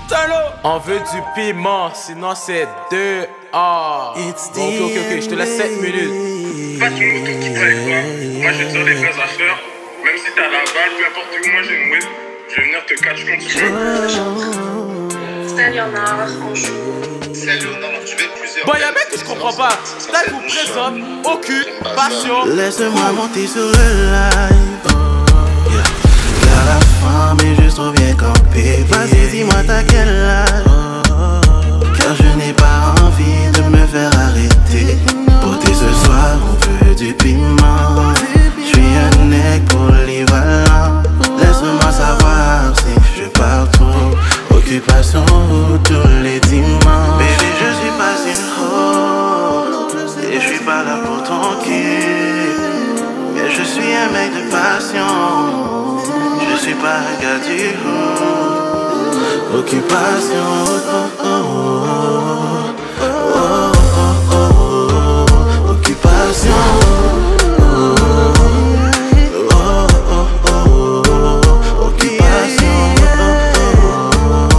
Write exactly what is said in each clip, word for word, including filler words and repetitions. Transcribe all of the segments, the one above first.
On veut du piment, sinon c'est deux A. Bon, ok, ok, ok, je te laisse sept minutes. Passe une moto qui travaille quoi. Moi je vais te faire des vraies affaires. Même si t'as la balle, peu importe où, moi j'ai une whip. Je vais venir te catch quand tu veux. Salut Léonard, on joue. Salut Léonard, tu veux plusieurs. Bon, y'a un mec que je comprends pas. Là, il vous présente occupation. Laisse-moi monter sur le live. Yeah. Car la femme est juste trop bien campée. Vas-y, dis-moi t'as quel âge. Car je n'ai pas envie de me faire arrêter. Porter ce soir, on veut du piment. Je suis un nec polyvalent. Laisse-moi savoir si je pars trop. Occupation tous les dimanches. Baby, je suis pas une hoe. Et je suis pas là pour ton cul. Mais je suis un mec de passion. Je suis pas un gars du haut. Occupation, oh, oh, oh, oh, oh, oh, oh. Occupation, oh, oh, oh, oh, oh. Occupation, oh,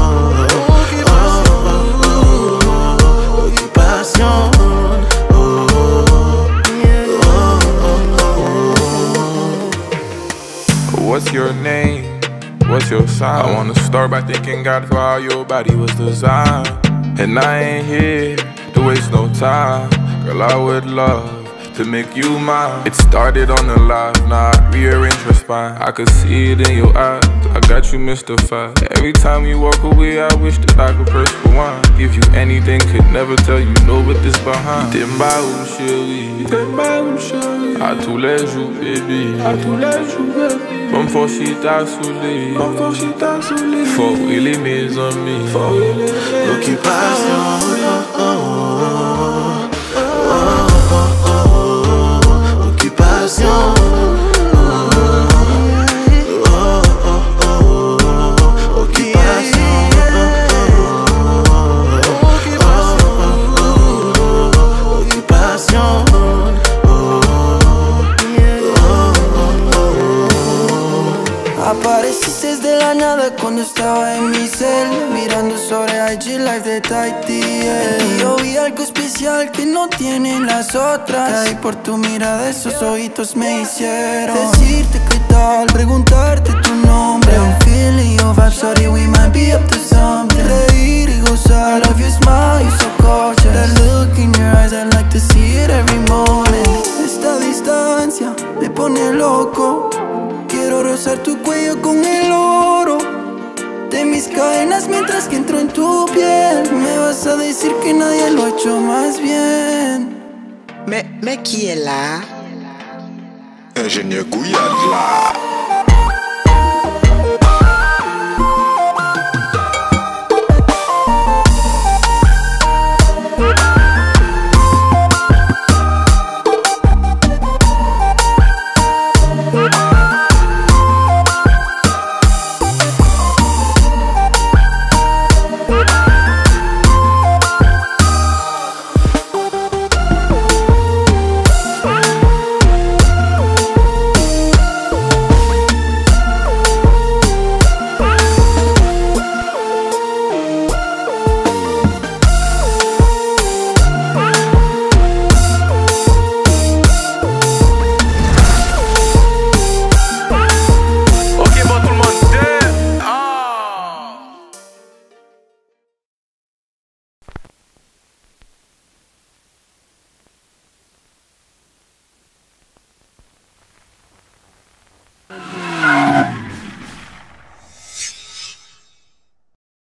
oh, oh, oh. Occupation, oh, oh, oh. What's your name? What's your sign? I wanna start by thanking God for how your body was designed. And I ain't here to waste no time. Girl, I would love to make you mine. It started on the live, now I rearrange her spine. I could see it in your eyes, I got you mystified. Every time you walk away, I wish that I could press rewind. Give you anything, could never tell you no, but this behind. T'es ma ou chérie, t'es ma ou chérie. À tous les jours, baby, à tous les jours, baby. Bon, faut si t'as saoulé, bon, faut si t'as saoulé. Faut really mes amis, faut really. Occupation, oh, oh, oh, oh, oh, oh. Occupation, oh, oh, oh, oh. Occupation, oh, oh, oh. Occupation, oh, oh. Apareciste de la nada cuando estaba en mi cel, mirando sobre I G Live de Tahiti. Y yo vi algo especial que no tienen las otras. Caí por tu mirada, esos ojitos me hicieron decirte qué tal, preguntarte tu nombre. I'm feeling your vibe, sorry, we might be up to something. Reír y gozar, love your smile, you're so gorgeous. That look in your eyes, I like to see it every morning. Esta distancia me pone loco. Quiero rozar tu cuello con el oro de mis cadenas mientras que entro en tu piel. Me vas a decir que nadie lo ha hecho más bien. Mais, mais qui est là? Ingénieur Gouillade là.